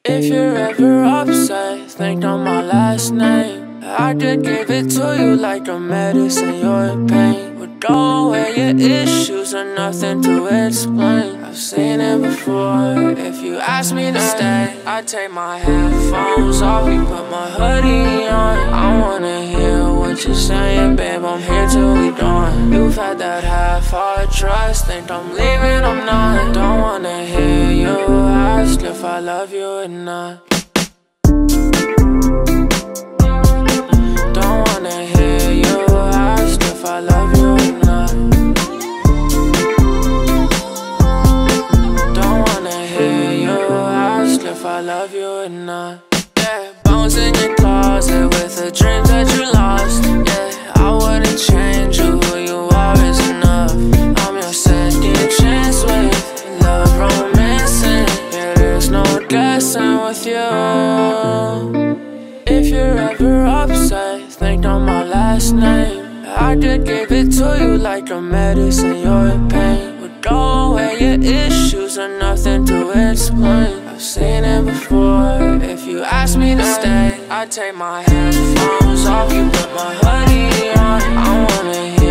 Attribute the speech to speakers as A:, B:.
A: If you're ever upset, think on my last name. I did give it to you like a medicine, your pain. But don't wear your issues are nothing to explain. I've seen it before. If you ask me to stay, I take my headphones off, you put my hoodie on. I wanna hear what you're saying, babe, I'm here till we dawn. You've had that half-heart trust, think I'm leaving, I'm not. Don't wanna hear you ask if I love you or not. Don't wanna hear you ask if I love you or not. Don't wanna hear you ask if I love you or not. Yeah, bones in your closet with the dreams that you lost. Yeah, I wouldn't change you, who you are is enough. I'm your second chance with love romancing. Yeah, there's no guessing with you. If you're ever upset, think on my last name. I did give it to you like a medicine, your pain. But don't wear your issues are nothing to explain. I've seen it before. If you ask me to stay, I take my headphones off, you put my hoodie on. I wanna hear